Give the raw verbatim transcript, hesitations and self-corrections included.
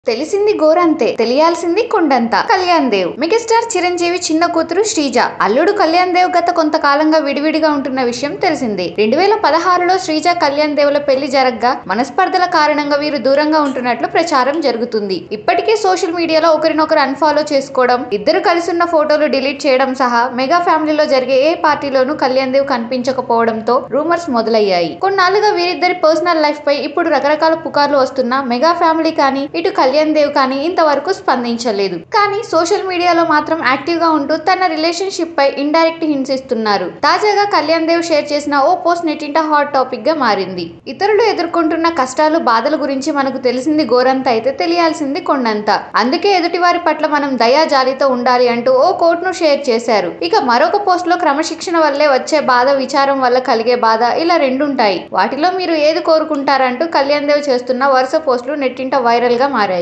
తెలిసింది గోరంతే తెలియాల్సింది కొండంత. కళ్యాణ్ దేవ్ మెగాస్టార్ చిరంజీవి చిన్న కూతురు శ్రీజ, అల్లుడు కళ్యాణ్ దేవ్ గత కొంతకాలంగా విడివిడిగా ఉంటున్న విషయం తెలిసిందే. రెండు వేల పదహారులో శ్రీజ కళ్యాణ్ దేవ్ల పెళ్లి జరగ్గా మనస్పర్ధల కారణంగా వీరు దూరంగా ఉంటున్నట్లు ప్రచారం జరుగుతుంది. ఇప్పటికే సోషల్ మీడియాలో ఒకరినొకరు అన్ఫాలో చేసుకోవడం, ఇద్దరు కలిసున్న ఫోటోలు డిలీట్ చేయడం సహా మెగా ఫ్యామిలీలో జరిగే ఏ పార్టీలోనూ కళ్యాణ్ దేవ్ కనిపించకపోవడంతో రూమర్స్ మొదలయ్యాయి. కొన్నాళ్లుగా వీరిద్దరి పర్సనల్ లైఫ్ పై ఇప్పుడు రకరకాల పుకార్లు వస్తున్నా మెగా ఫ్యామిలీ కానీ ఇటు కళ్యాణ్ దేవ్ కానీ ఇంతవరకు స్పందించలేదు. కానీ సోషల్ మీడియాలో మాత్రం యాక్టివ్ గా ఉంటూ తన రిలేషన్షిప్ పై ఇండైరెక్ట్ హింట్స్ ఇస్తున్నారు. తాజాగా కళ్యాణ్ దేవ్ షేర్ చేసిన ఓ పోస్ట్ నెట్టింట హాట్ టాపిక్ గా మారింది. ఇతరులు ఎదుర్కొంటున్న కష్టాలు బాధల గురించి మనకు తెలిసింది గోరంత అయితే తెలియాల్సింది కొండంత. అందుకే ఎదుటి వారి పట్ల మనం దయా జాలితో ఉండాలి అంటూ ఓ కోట్ ను షేర్ చేశారు. ఇక మరొక పోస్ట్ లో క్రమశిక్షణ వల్లే వచ్చే బాధ, విచారం వల్ల కలిగే బాధ ఇలా రెండుంటాయి. వాటిలో మీరు ఏది కోరుకుంటారంటూ కళ్యాణ్ దేవ్ చేస్తున్న వరుస పోస్టులు నెట్టింట వైరల్ గా మారాయి.